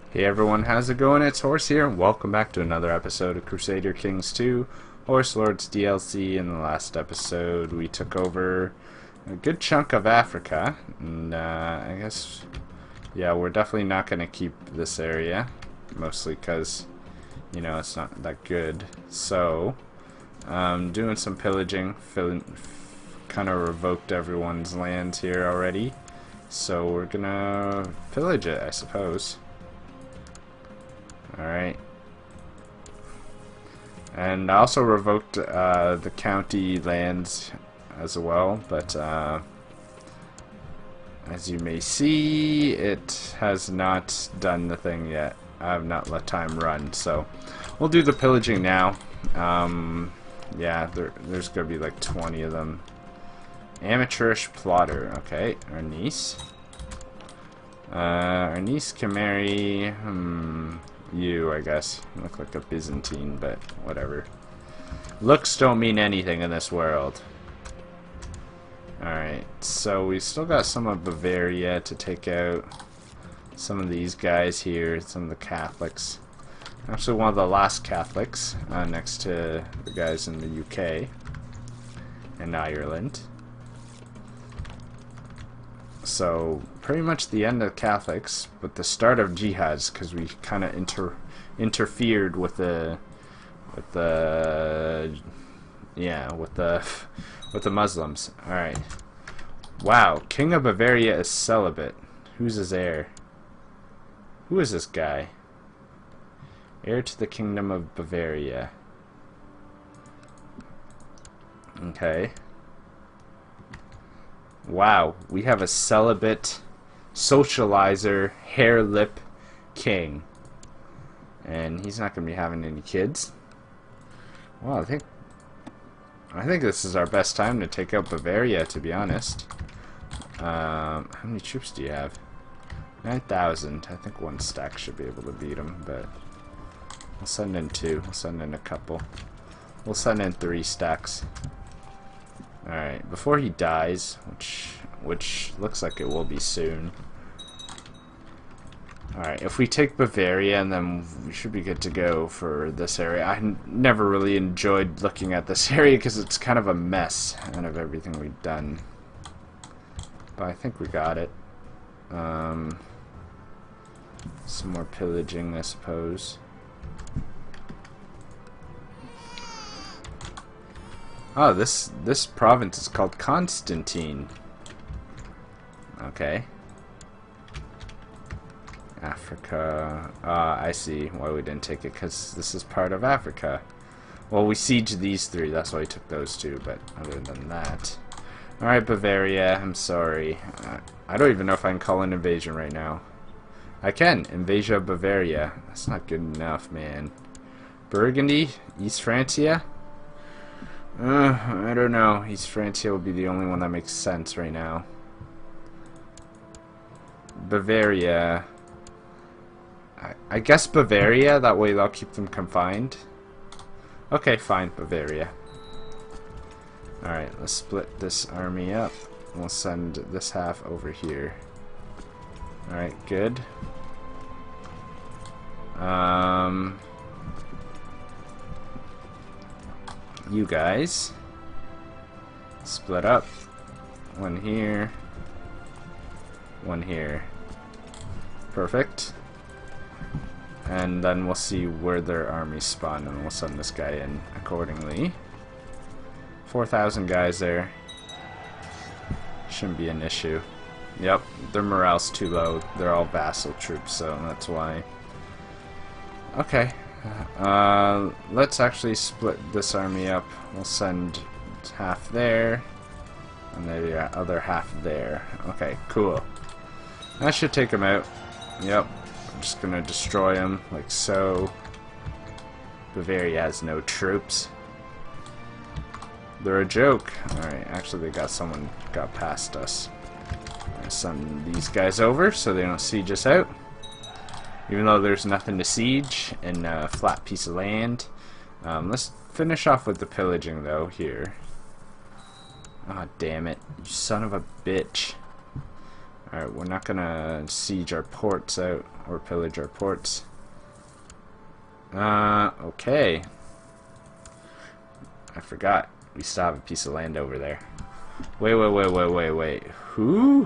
Hey everyone, how's it going? It's Horse here, and welcome back to another episode of Crusader Kings 2 Horse Lords DLC. In the last episode, we took over a good chunk of Africa, and I guess, yeah, we're definitely not going to keep this area, mostly because, you know, it's not that good. So, doing some pillaging, kind of revoked everyone's lands here already, so we're gonna pillage it, I suppose. Alright. And I also revoked the county lands as well, but as you may see, it has not done the thing yet. I have not let time run, so we'll do the pillaging now. Yeah, there's gonna be like 20 of them. Amateurish plotter, okay, our niece. Our niece can marry, you, I guess. You look like a Byzantine, but whatever. Looks don't mean anything in this world. Alright, so we still got some of Bavaria to take out. Some of these guys here, some of the Catholics. Actually, one of the last Catholics, next to the guys in the UK and Ireland. So, pretty much the end of Catholics, but the start of jihads, because we kind of interfered with the Muslims. All right. Wow, King of Bavaria is celibate. Who's his heir? Who is this guy? Heir to the Kingdom of Bavaria. Okay. Wow, we have a celibate socializer, hair lip king. And he's not going to be having any kids. Well, I think this is our best time to take out Bavaria, to be honest. How many troops do you have? 9,000. I think one stack should be able to beat him, but we'll send in two. We'll send in a couple. We'll send in 3 stacks. Alright, before he dies, which looks like it will be soon. Alright, if we take Bavaria, and then we should be good to go for this area. I never really enjoyed looking at this area because it's kind of a mess out of everything we've done. But I think we got it. Some more pillaging, I suppose. Oh, this province is called Constantine. Okay. Africa. I see why we didn't take it, because this is part of Africa. Well, we sieged these 3, that's why we took those 2, but other than that. Alright, Bavaria, I'm sorry. I don't even know if I can call an invasion right now. I can. Invasion of Bavaria. That's not good enough, man. Burgundy? East Francia? I don't know. East Francia will be the only one that makes sense right now. Bavaria. I guess Bavaria, that way they'll keep them confined. Okay, fine, Bavaria. Alright, let's split this army up. We'll send this half over here. Alright, good. You guys split up. One here, one here. Perfect. And then we'll see where their armies spawn, and we'll send this guy in accordingly. 4,000 guys there. Shouldn't be an issue. Yep, their morale's too low. They're all vassal troops, so that's why. Okay. Let's actually split this army up. We'll send half there, and the other half there. Okay, cool. That should take them out. Yep. I'm just gonna destroy them, like so. Bavaria has no troops. They're a joke. Alright, actually someone got past us. I'm gonna send these guys over so they don't siege us out. Even though there's nothing to siege in a flat piece of land. Let's finish off with the pillaging though here. Ah, damn it. You son of a bitch. Alright, we're not gonna siege our ports out or pillage our ports. Okay. I forgot. We still have a piece of land over there. Wait. Who?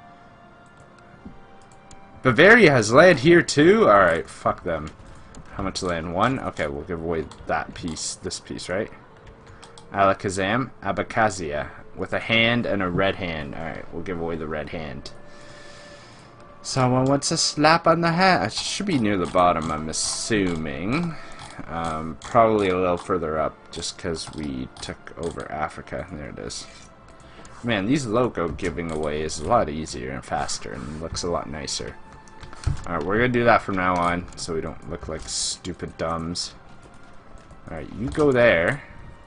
Bavaria has land here too? Alright, fuck them. How much land? 1? Okay, we'll give away that piece. This piece, right? Alakazam, Abkhazia. With a hand and a red hand. Alright, we'll give away the red hand. Someone wants a slap on the hat. It should be near the bottom, I'm assuming. Probably a little further up, just because we took over Africa. There it is. Man, these logo giving away is a lot easier and faster and looks a lot nicer. Alright, we're going to do that from now on, so we don't look like stupid dumbs. Alright, you go there.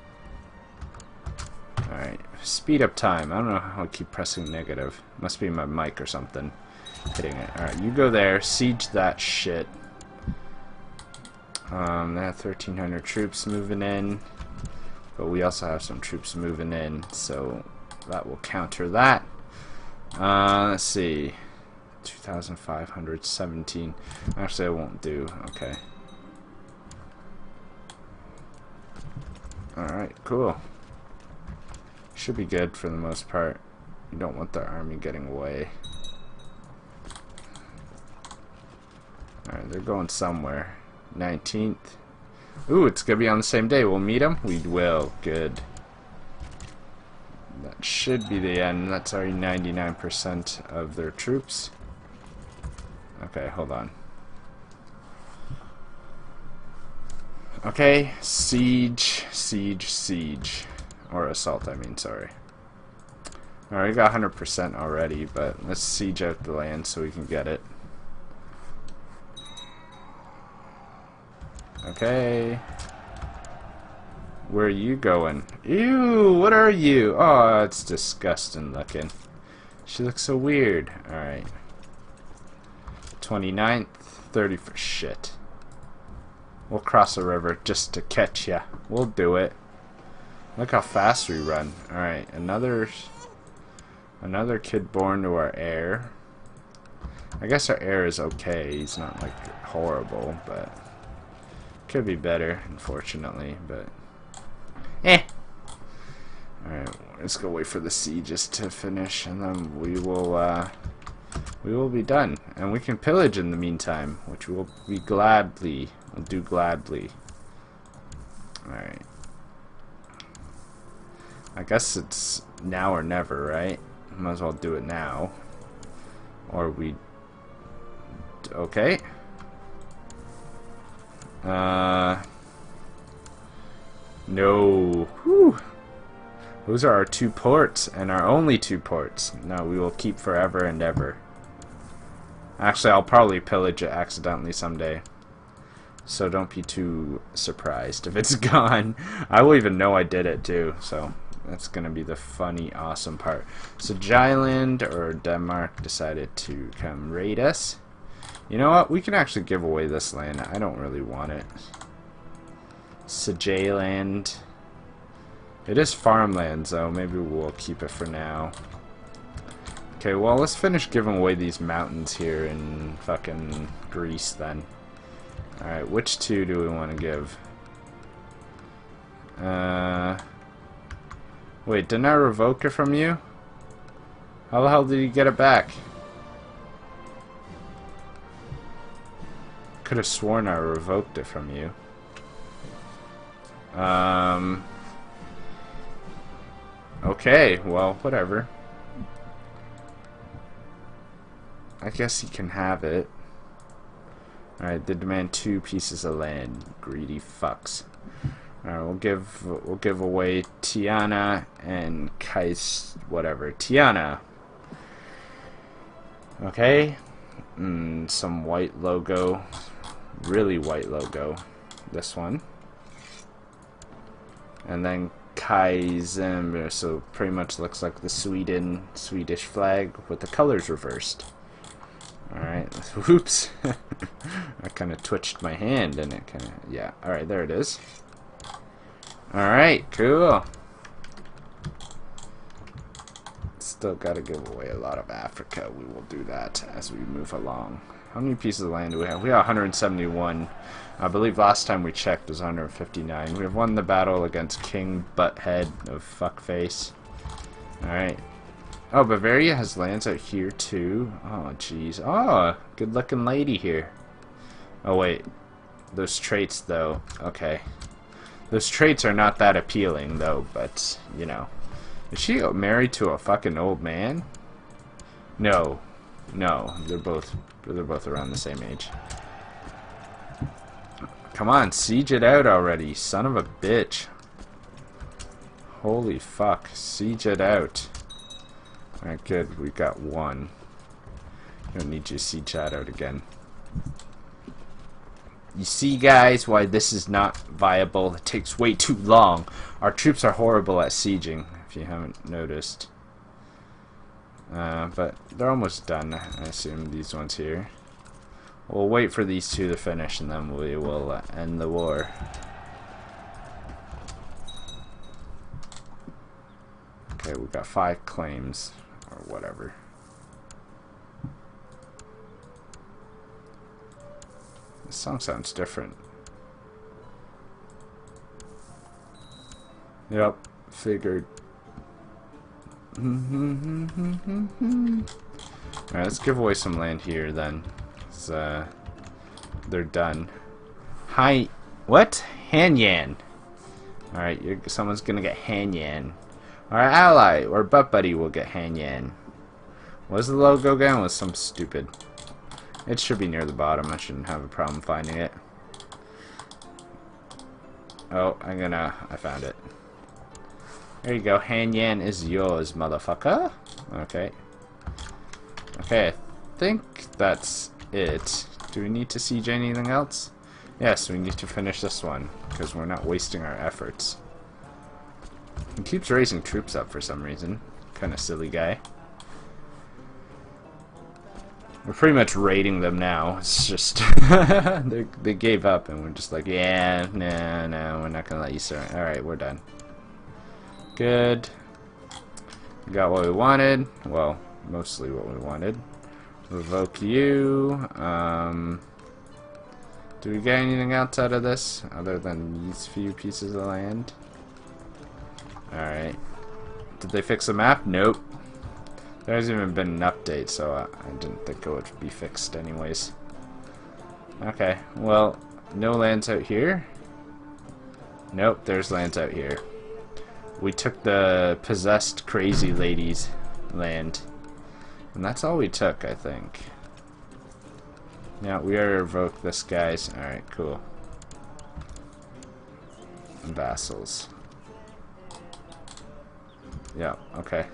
Alright, speed up time. I don't know how I keep pressing negative. Must be my mic or something hitting it. Alright, you go there, siege that shit. They have 1,300 troops moving in, but we also have some troops moving in, so that will counter that. Let's see. 2,517. Actually, I won't do. Okay. Alright, cool. Should be good for the most part. You don't want the army getting away. Alright, they're going somewhere. 19th. Ooh, it's gonna be on the same day. We'll meet them? We will. Good. That should be the end. That's already 99% of their troops. Okay, hold on. Okay, siege. Or assault, I mean, sorry. Alright, we got 100% already, but let's siege out the land so we can get it. Okay. Where are you going? Ew, what are you? Oh, it's disgusting looking. She looks so weird. Alright. 29th, 30 for shit. We'll cross the river just to catch ya. We'll do it. Look how fast we run. Alright, another kid born to our heir. I guess our heir is okay. He's not like horrible, but could be better, unfortunately, but Alright, let's go wait for the sieges to finish, and then we will be done. And we can pillage in the meantime, which we'll do gladly. Alright. I guess it's now or never, right? Might as well do it now. Or we... Okay. No. Whew. Those are our 2 ports, and our only 2 ports. No, we will keep forever and ever. Actually, I'll probably pillage it accidentally someday. So don't be too surprised if it's gone. I will even know I did it too, so that's gonna be the funny, awesome part. So Jylland or Denmark decided to come raid us. You know what? We can actually give away this land. I don't really want it. Sajaland. It is farmland, though. Maybe we'll keep it for now. Okay, well, let's finish giving away these mountains here in fucking Greece, then. Alright, which 2 do we want to give? Wait, didn't I revoke it from you? How the hell did you get it back? Could have sworn I revoked it from you. Okay, well, whatever. I guess he can have it. Alright, they demand 2 pieces of land. Greedy fucks. Alright, we'll give away Tiana and Kais, whatever. Tiana. Okay. Some white logo. Really white logo. This one. And then Kaizen, so pretty much looks like the Swedish flag with the colors reversed. Alright, whoops. I kind of twitched my hand and it kind of, yeah, alright, there it is. Alright, cool. Let's still got to give away a lot of Africa. We will do that as we move along. How many pieces of land do we have? We have 171. I believe last time we checked was 159. We have won the battle against King Butthead of Fuckface. Alright. Oh, Bavaria has lands out here too. Oh, jeez. Oh, good looking lady here. Oh, wait. Those traits, though. Okay. Those traits are not that appealing, though, but, you know. Is she married to a fucking old man? No. No, they're both around the same age. Come on, siege it out already, son of a bitch. Holy fuck, siege it out. Alright, good, we got one. Don't need you to siege that out again. You see, guys, why this is not viable? It takes way too long. Our troops are horrible at sieging, if you haven't noticed. But they're almost done, I assume, these ones here. We'll wait for these two to finish, and then we will end the war. Okay, we got 5 claims, or whatever. This song sounds different. Yep, figured. Alright, let's give away some land here then. They're done. Hi. What? Hanyan. Alright, someone's gonna get Hanyan. Our ally, or butt buddy, will get Hanyan. What's the logo again? Was some stupid. It should be near the bottom. I shouldn't have a problem finding it. Oh, I found it. There you go. Hanyan is yours, motherfucker. Okay. Okay, I think that's it. Do we need to siege anything else? Yes, we need to finish this one, because we're not wasting our efforts. He keeps raising troops up for some reason. Kind of silly guy. We're pretty much raiding them now. It's just they gave up, and we're just like, yeah, no, we're not gonna let you surrender. All right, we're done. Good. We got what we wanted. Well, mostly what we wanted. Revoke you. Do we get anything else out of this other than these few pieces of land? Alright. Did they fix the map? Nope. There hasn't even been an update, so I didn't think it would be fixed anyways. Okay, well, no lands out here. Nope, there's lands out here. We took the possessed crazy lady's land. And that's all we took, I think. Yeah, we already revoked this, guys. Alright, cool. And vassals. Yeah, okay.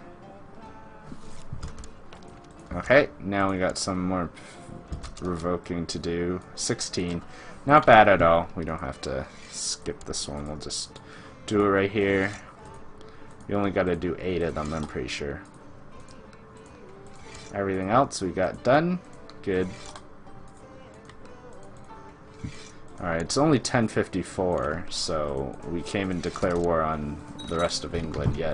Okay, now we got some more revoking to do. 16. Not bad at all. We don't have to skip this one. We'll just do it right here. You only got to do 8 of them, I'm pretty sure. Everything else we got done. Good. Alright, it's only 10:54, so we can't even declare war on the rest of England yet.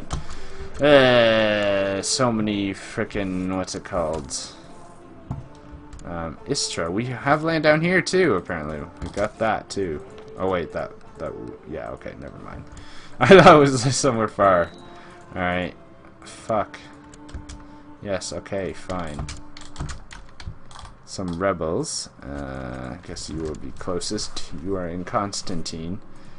So many frickin' what's it called? Istra. We have land down here too, apparently. We got that too. Oh wait, yeah, okay, never mind. I thought it was somewhere far. Alright. Fuck. Yes, okay, fine. Some rebels. I guess you will be closest. You are in Constantine.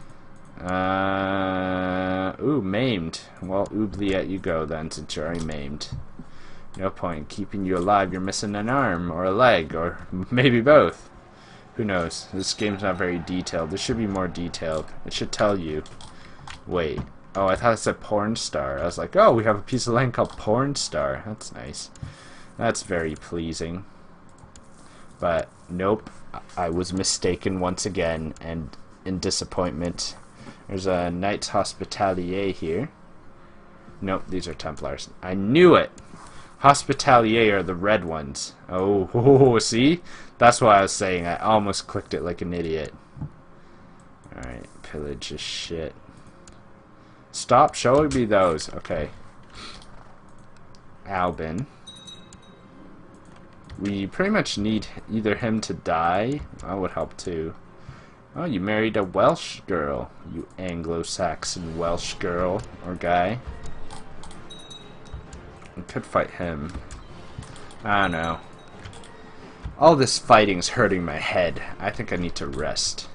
Ooh, maimed. Well, oubliette you go then, since you're already maimed. No point keeping you alive. You're missing an arm, or a leg, or maybe both. Who knows? This game's not very detailed. This should be more detailed. It should tell you. Wait. Oh, I thought it said porn star. I was like, oh, we have a piece of land called porn star. That's nice. That's very pleasing. But, nope. I was mistaken once again, and in disappointment. There's a Knights Hospitalier here. Nope, these are Templars. I knew it! Hospitalier are the red ones. Oh, see? That's why I was saying. I almost clicked it like an idiot. Alright, pillage is shit. Stop showing me those. Okay. Albin. We pretty much need either him to die. That would help too. Oh, you married a Welsh girl. You Anglo-Saxon Welsh girl or guy. We could fight him. I don't know. All this fighting's hurting my head. I think I need to rest.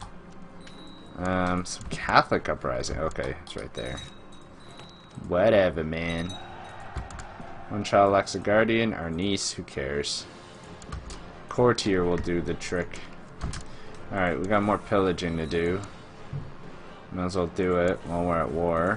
Some Catholic uprising. Okay, it's right there. Whatever, man. One child elects a guardian. Our niece, who cares? Courtier will do the trick. Alright, we got more pillaging to do. Might as well do it while we're at war.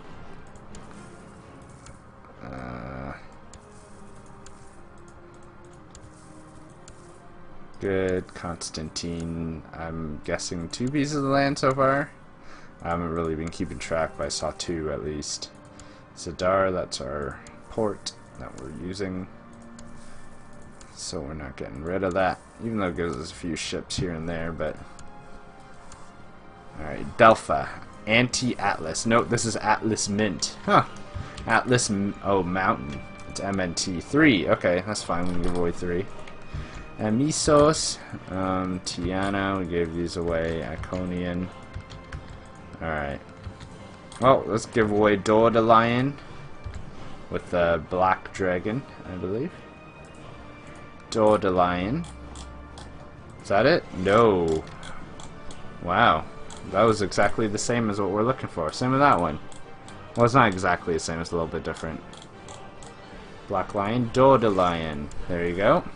Good. Constantine, I'm guessing 2 pieces of land so far. I haven't really been keeping track, but I saw 2 at least. Zadar, that's our port that we're using. So we're not getting rid of that, even though it gives us a few ships here and there, but... Alright, Delphi. Anti-Atlas. Note, this is Atlas Mint. Huh. Atlas, oh, Mountain. It's MNT. 3. Okay, that's fine. We can give away 3. Amisos. Tiana. We gave these away. Iconian. Alright. Well, let's give away Dordalion. With the Black Dragon, I believe. Dordalion. Is that it? No. Wow. That was exactly the same as what we're looking for. Same with that one. Well, it's not exactly the same. It's a little bit different. Black Lion, Dordalion. There you go.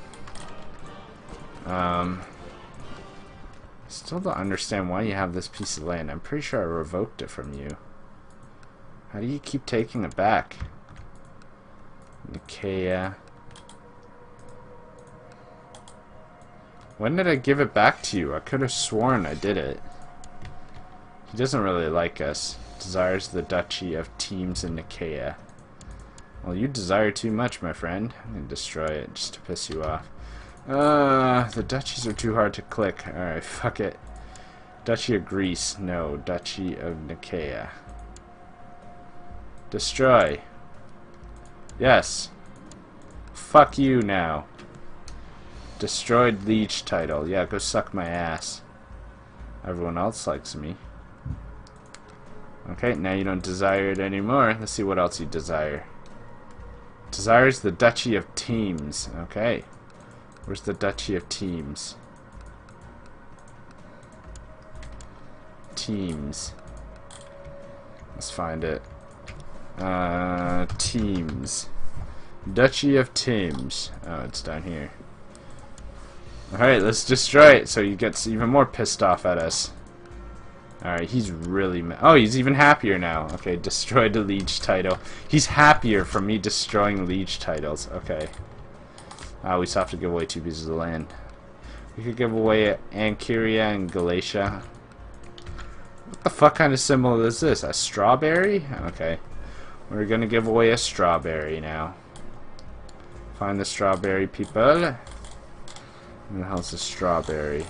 Still don't understand why you have this piece of land. I'm pretty sure I revoked it from you. How do you keep taking it back? Nicaea. When did I give it back to you? I could have sworn I did it. He doesn't really like us. Desires the Duchy of Teams in Nicaea. Well, you desire too much, my friend. I'm gonna destroy it just to piss you off. The duchies are too hard to click. Alright, fuck it. Duchy of Greece. No. Duchy of Nicaea. Destroy. Yes. Fuck you now. Destroyed liege title. Yeah, go suck my ass. Everyone else likes me. Okay, now you don't desire it anymore. Let's see what else you desire. Desires the Duchy of Teams. Okay. Where's the Duchy of Teams? Teams. Let's find it. Teams. Duchy of Teams. Oh, it's down here. Alright, let's destroy it so he gets even more pissed off at us. Alright, he's really mad. Oh, he's even happier now. Okay, destroyed the liege title. He's happier from me destroying liege titles. Okay. We still have to give away 2 pieces of land. We could give away Ancyria and Galatia. What the fuck kind of symbol is this? A strawberry? Okay. We're gonna give away a strawberry now. Find the strawberry, people. Where the hell's the strawberry?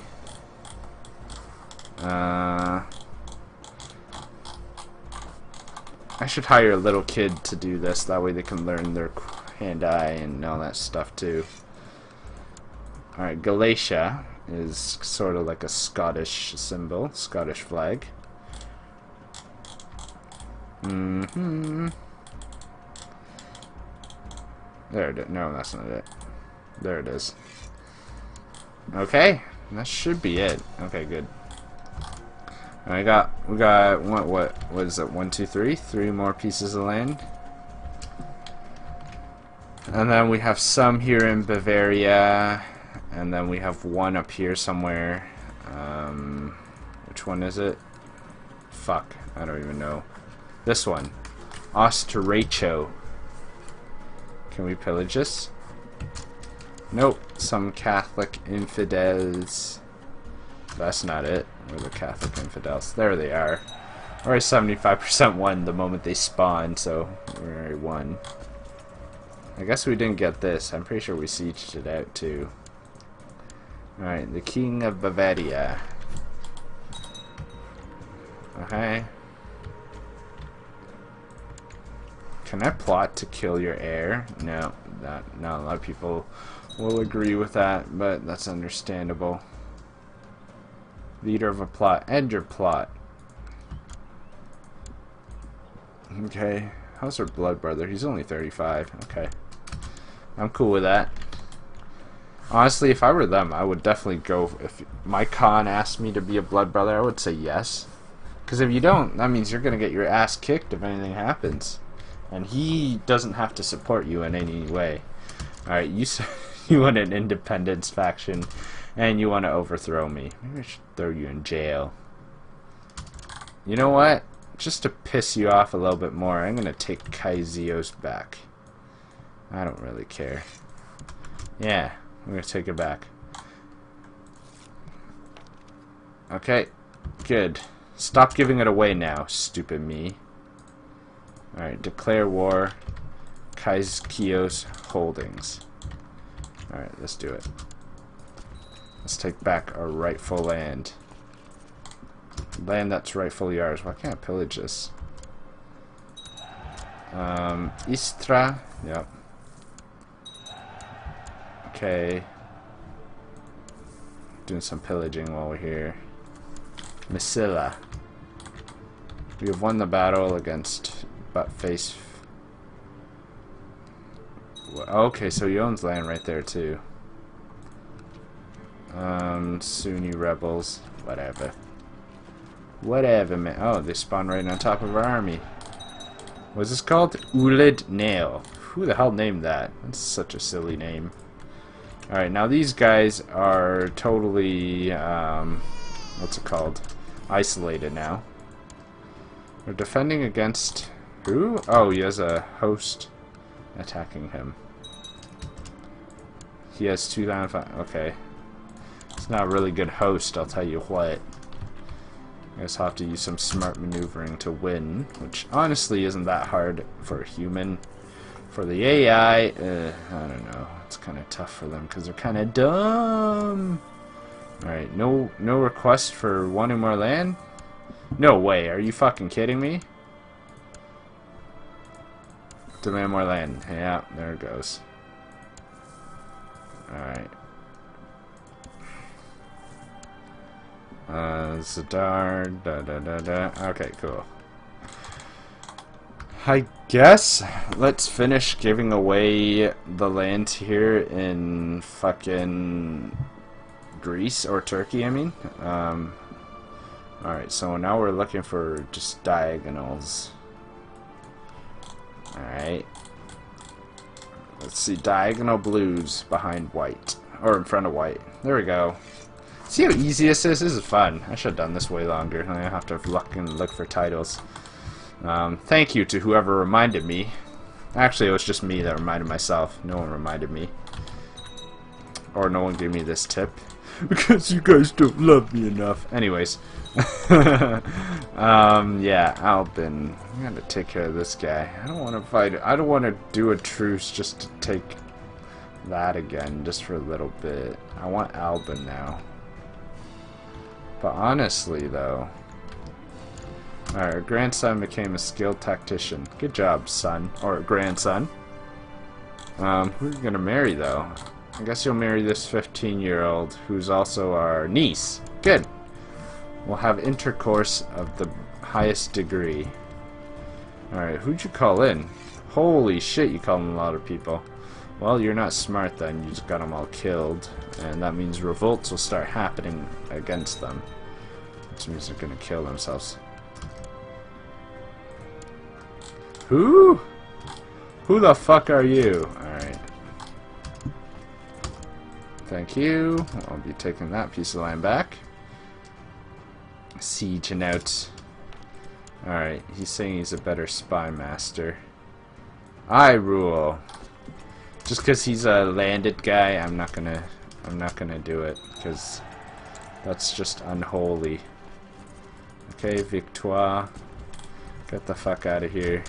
I should hire a little kid to do this. That way they can learn their hand-eye and all that stuff too. Alright, Galatia is sort of like a Scottish symbol. Scottish flag. There it is. No, that's not it. There it is. Okay, that should be it. Okay, good. We got what is it? 1, 2, 3, 3 more pieces of land, and then we have some here in Bavaria, and then we have one up here somewhere. Which one is it? Fuck, I don't even know. This one, Ostracho. Can we pillage this? Nope. Some Catholic infidels. That's not it. Where are the Catholic infidels? There they are. Already 75% won the moment they spawned, so we already won. I guess we didn't get this. I'm pretty sure we sieged it out too. Alright, the King of Bavaria. Okay. Can I plot to kill your heir? No, not a lot of people will agree with that, but that's understandable. Leader of a plot. End your plot. Okay. How's her blood brother? He's only 35. Okay. I'm cool with that. Honestly, if I were them, I would definitely go. If my Khan asked me to be a blood brother, I would say yes. Because if you don't, that means you're going to get your ass kicked if anything happens. And he doesn't have to support you in any way. Alright, you want an independence faction, and you want to overthrow me. Maybe I should throw you in jail. You know what? Just to piss you off a little bit more, I'm going to take Kaizios back. I don't really care. Yeah, I'm going to take it back. Okay, good. Stop giving it away now, stupid me. Alright, declare war. Kaizios Holdings. Alright, let's do it. Let's take back our rightful land. Land that's rightfully ours. Why can't I pillage this? Istra. Yep. Okay. Doing some pillaging while we're here. Misilla. We have won the battle against Buttface. Okay, so he owns land right there too. Sunni rebels. Whatever. Whatever, man. Oh, they spawn right on top of our army. What's this called? Ulid Nail. Who the hell named that? That's such a silly name. Alright, now these guys are totally, what's it called? Isolated now. They're defending against who? Oh, he has a host attacking him. He has 2,005. Okay. It's not a really good host, I'll tell you what. I guess I'll have to use some smart maneuvering to win, which honestly isn't that hard for a human. For the AI, I don't know. It's kind of tough for them because they're kind of dumb. Alright, no request for wanting more land? No way, are you fucking kidding me? Demand more land. Yeah, there it goes. Alright. Zadar, Okay, cool. I guess let's finish giving away the land here in fucking Greece, or Turkey, I mean. Alright, so now we're looking for just diagonals. Alright. Let's see, diagonal blues behind white. Or in front of white. There we go. See how easy this is? This is fun. I should have done this way longer. I have to look for titles. Thank you to whoever reminded me. Actually, it was just me that reminded myself. No one reminded me. Or no one gave me this tip. Because you guys don't love me enough. Anyways. Yeah, Albin. I gotta take care of this guy. I don't want to fight. I don't want to do a truce just to take that again, just for a little bit. I want Albin now. But honestly, though... Alright, our grandson became a skilled tactician. Good job, son. Or grandson. Who are you gonna marry, though? I guess you'll marry this 15-year-old, who's also our niece. Good! We'll have intercourse of the highest degree. Alright, who'd you call in? Holy shit, you called in a lot of people. Well, you're not smart then, you just got them all killed. And that means revolts will start happening against them. Which means they're gonna kill themselves. Who? Who the fuck are you? Alright. Thank you. I'll be taking that piece of land back. Sieging out. Alright, he's saying he's a better spy master. I rule. Just because he's a landed guy, I'm not gonna do it, because that's just unholy. Okay, Victoire. Get the fuck out of here.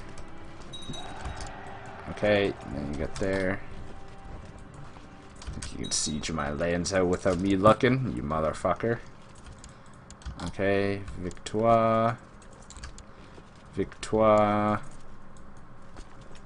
Okay, then you get there. Think you can siege my lands out without me looking, you motherfucker. Okay, Victoire. Victoire.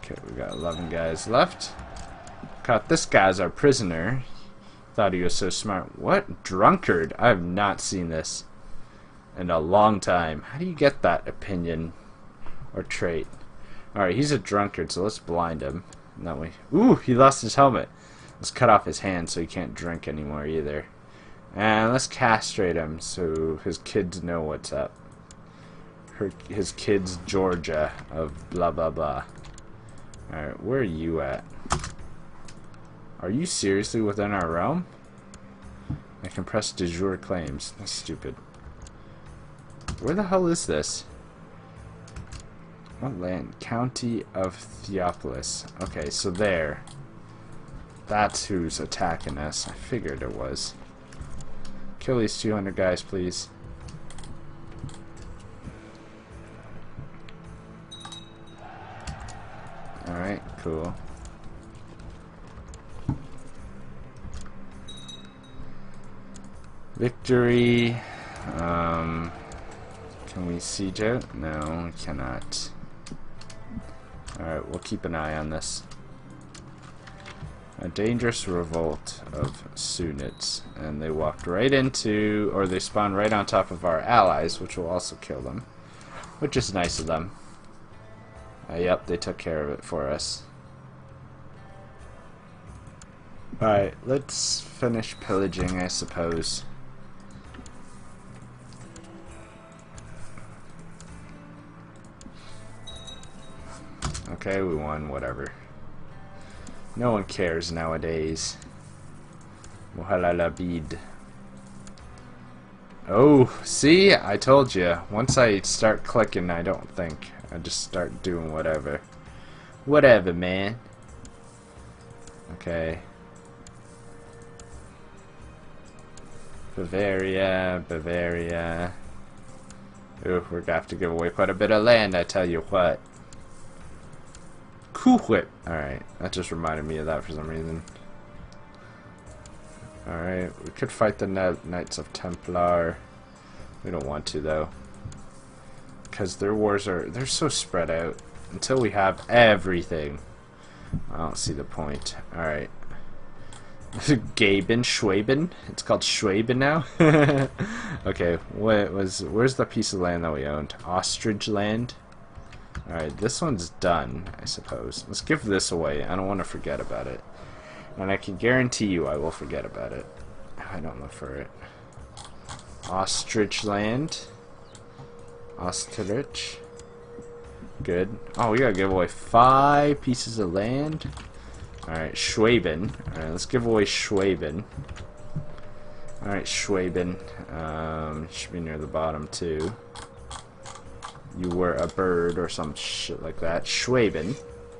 Okay, we got 11 guys left. Caught this guy as our prisoner. Thought he was so smart. What? Drunkard? I have not seen this in a long time. How do you get that opinion or trait? Alright, he's a drunkard, so let's blind him. And that way. Ooh, he lost his helmet. Let's cut off his hand so he can't drink anymore either. And let's castrate him so his kids know what's up. His kids Georgia of blah blah blah. Alright, where are you at? Are you seriously within our realm? I can press de jure claims. That's stupid. Where the hell is this? What land? County of Theopolis. Okay, so there. That's who's attacking us. I figured it was. Kill these 200 guys, please. Alright, cool. Victory. Can we siege out? No, we cannot. Alright, we'll keep an eye on this. A dangerous revolt of Sunnits. And they walked right into, or they spawned right on top of our allies, which will also kill them. Which is nice of them. Yep, they took care of it for us. Alright, let's finish pillaging, I suppose. Okay, we won, whatever. No one cares nowadays. Muhalalabid. Oh, see? I told you. Once I start clicking, I don't think. I just start doing whatever. Whatever, man. Okay. Bavaria, Bavaria. Ooh, we're gonna have to give away quite a bit of land, I tell you what. Cool Whip. Alright, that just reminded me of that for some reason. Alright, we could fight the Knights of Templar. We don't want to, though. Because their wars are, they're so spread out. Until we have everything. I don't see the point. Alright. Gaben, Schwaben? It's called Schwaben now? Okay, where's the piece of land that we owned? Ostrich land? Alright, this one's done, I suppose. Let's give this away. I don't want to forget about it. And I can guarantee you I will forget about it. I don't look for it. Ostrich land. Ostrich. Good. Oh, we gotta give away 5 pieces of land. Alright, Schwaben. Alright, let's give away Schwaben. Alright, Schwaben. Should be near the bottom, too. You were a bird or some shit like that. Schwaben.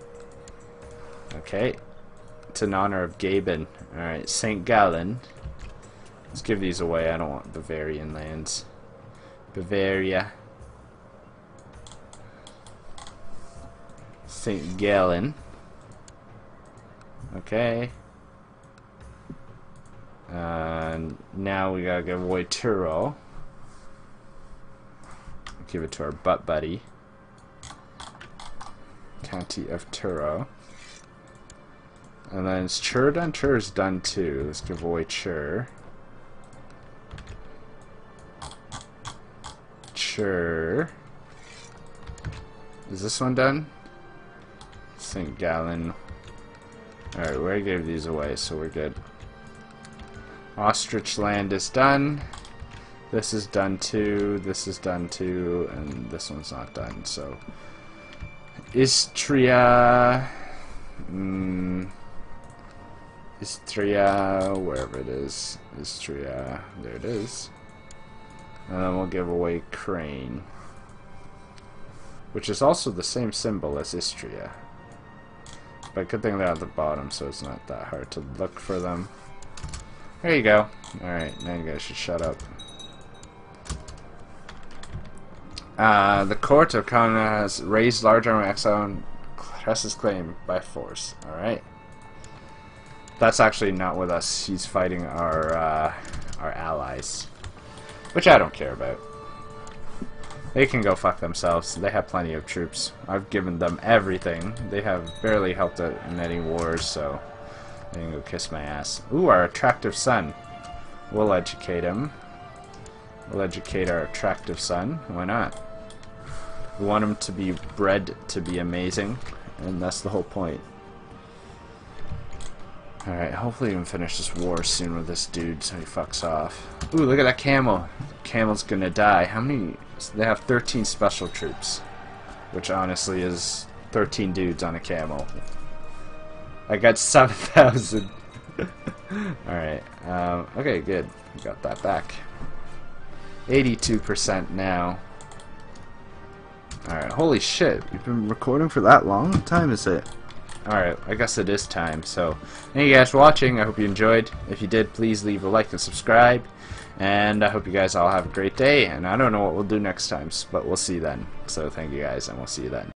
Okay. It's in honor of Gaben. Alright, St. Gallen. Let's give these away. I don't want Bavarian lands. Bavaria. St. Gallen. Okay. Now we gotta give away Tyrol. Give it to our butt buddy. County of Tyrol. And then is Chur done? Chur's done too. Let's give away Chur. Chur. Is this one done? St. Gallen. Alright, we already gave these away, so we're good. Ostrich land is done. This is done too, this is done too, and this one's not done, so. Istria. Istria, wherever it is. Istria, there it is. And then we'll give away Crane. Which is also the same symbol as Istria. But good thing they're at the bottom, so it's not that hard to look for them. There you go. Alright, now you guys should shut up. The court of Kana has raised large army exile and presses claim by force. Alright. That's actually not with us. He's fighting our allies. Which I don't care about. They can go fuck themselves. They have plenty of troops. I've given them everything. They have barely helped out in any wars, so they can go kiss my ass. Ooh, our attractive son. We'll educate him. We'll educate our attractive son. Why not? We want him to be bred to be amazing, and that's the whole point. Alright, hopefully we can finish this war soon with this dude so he fucks off. Ooh, look at that camel. Camel's gonna die. How many? They have 13 special troops, which honestly is 13 dudes on a camel. I got 7,000. Alright, okay, good. We got that back. 82% now. Alright, holy shit. You've been recording for that long? What time is it? Alright, I guess it is time. So, thank you guys for watching. I hope you enjoyed. If you did, please leave a like and subscribe. And I hope you guys all have a great day. And I don't know what we'll do next time, but we'll see then. So, thank you guys, and we'll see you then.